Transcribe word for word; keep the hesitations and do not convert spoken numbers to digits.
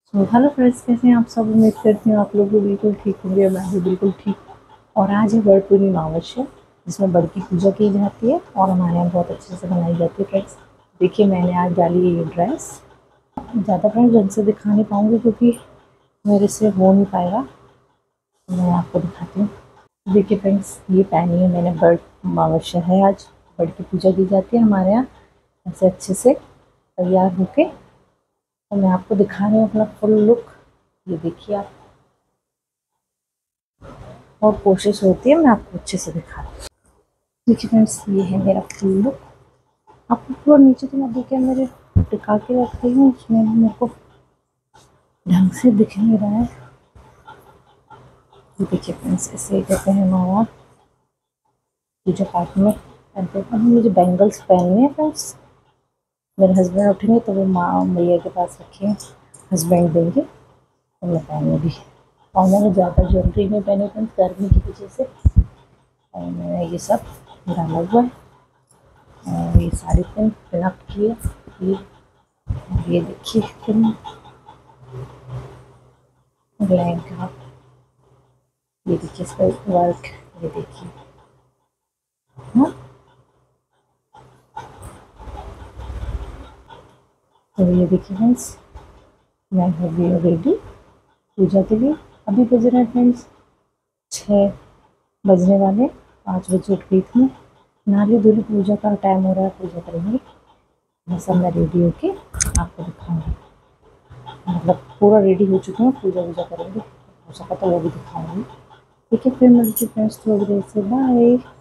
So hello friends, कैसे हैं आप सब। उम्मीद करती हूँ आप लोग भी बिल्कुल ठीक होंगे। मैं भी बिल्कुल ठीक। और आज है बड़ पूर्णिमा अमावस्या, जिसमें बड़ की पूजा की जाती है और हमारे यहाँ बहुत अच्छे से बनाई जाती है। फ्रेंड्स देखिए, मैंने आज डाली है ये ड्रेस। ज़्यादा फ्रेंड्स ढंग से दिखा नहीं पाऊँगी क्योंकि मेरे से हो नहीं पाएगा। तो मैं आपको दिखाती हूँ। देखिए फ्रेंड्स, ये पहनी है मैंने। बड़ अमावस्या है आज, बड़ की पूजा की जाती है हमारे यहाँ ऐसे अच्छे से तैयार होके। तो मैं आपको दिखा रही हूँ अपना फुल लुक। ये देखिए आप, और कोशिश होती है मैं आपको अच्छे से दिखा दूँ। देखिए फ्रेंड्स, ये है मेरा फुल लुक। आपको पूरा नीचे तो मैं देखिए मेरे टिका के रख रही हूँ, उसमें मेरे को ढंग से दिख नहीं रहा है। ये देखिए फ्रेंड्स, ऐसे कहते हैं हमारा पूजा पाठ में पहनते हैं। अभी मुझे बैंगल्स पहनने हैं फ्रेंड्स। मेरे हस्बैंड उठेंगे तो वो माँ मैया के पास रखे हैं, हस्बैंड देंगे तो मैं पहनूँगी। और मैंने ज़्यादा ज्वेलरी नहीं पहनी फ्रेंड्स, गर्मी की वजह से। और मैंने ये सब डाला हुआ है। और ये साड़ी पिन पिनअप की है। ये ये देखिए पिन लहंगा। ये देखिए इस पर वर्क। ये देखिए, हाँ। तो ये देखिए फ्रेंड्स, मैं हो गई हूँ रेडी पूजा के लिए। अभी बज रहे हैं फ्रेंड्स छः बजने वाले। पाँच बजे उठ गई थी मैं, नाली धुली, पूजा का टाइम हो रहा है, पूजा करेंगे। मैं सब मैं रेडी होके आपको दिखाऊंगी। मतलब पूरा रेडी हो चुकी हूँ, पूजा वूजा करेंगे, हो सका तो वो भी दिखाऊंगी। ठीक है, फिर मिलती फ्रेंड्स थोड़ी देर से। बाय।